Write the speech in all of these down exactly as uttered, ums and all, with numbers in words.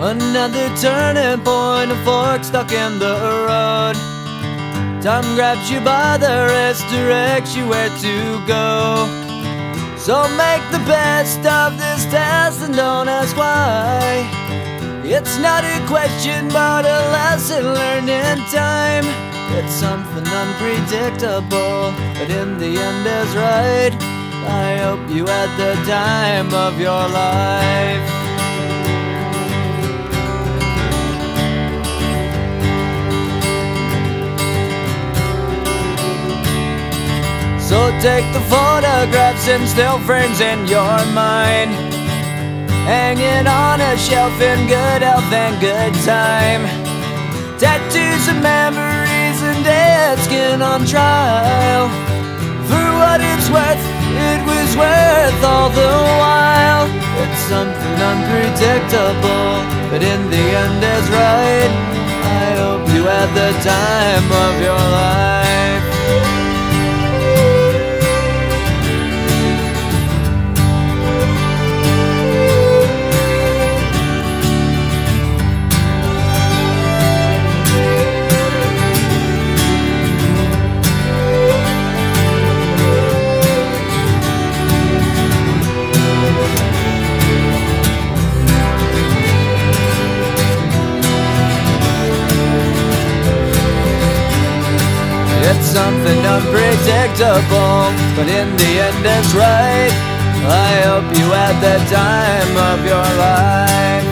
Another turning point, a fork stuck in the road. Time grabs you by the wrist, directs you where to go. So make the best of this test and don't ask why. It's not a question but a lesson learned in time. It's something unpredictable, but in the end is right. I hope you had the time of your life. So take the photographs and still frames in your mind, hanging on a shelf in good health and good time. Tattoos of memories and dead skin on trial. For what it's worth, it was worth all the while. It's something unpredictable, but in the end is right. I hope you had the time of your life. It's something unpredictable, but in the end it's right. I hope you had the time of your life.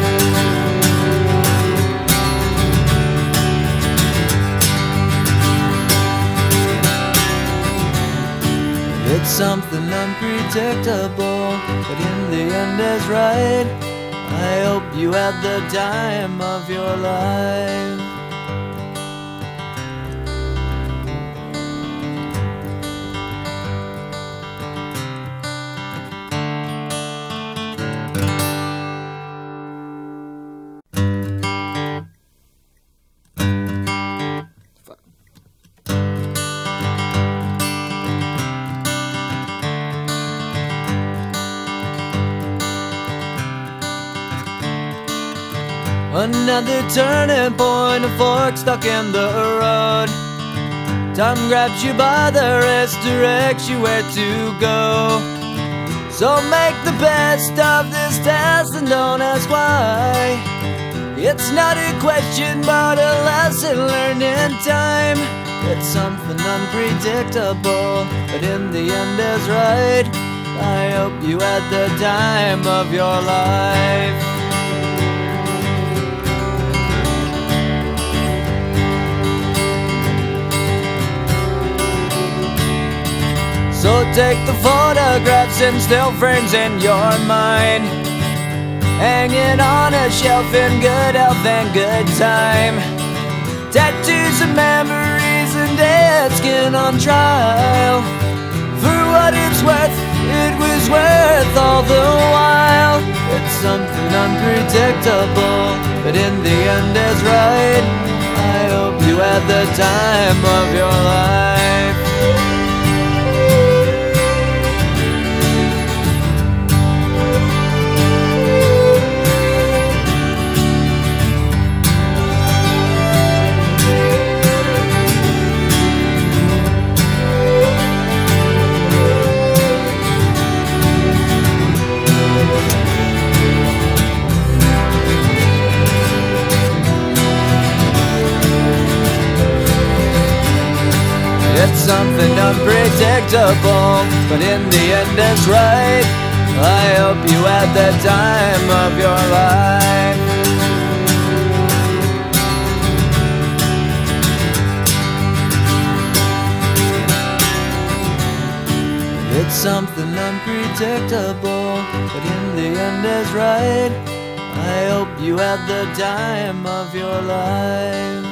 It's something unpredictable, but in the end is right. I hope you had the time of your life. Another turning point, a fork stuck in the road. Time grabs you by the wrist, directs you where to go. So make the best of this test and don't ask why. It's not a question but a lesson learned in time. It's something unpredictable, but in the end is right. I hope you had the time of your life. So take the photographs and still frames in your mind, hanging on a shelf in good health and good time. Tattoos of memories and dead skin on trial. For what it's worth, it was worth all the while. It's something unpredictable, but in the end is right. I hope you had the time of your life. It's something unpredictable, but in the end it's right. I hope you had the time of your life. It's something unpredictable, but in the end is right. I hope you had the time of your life.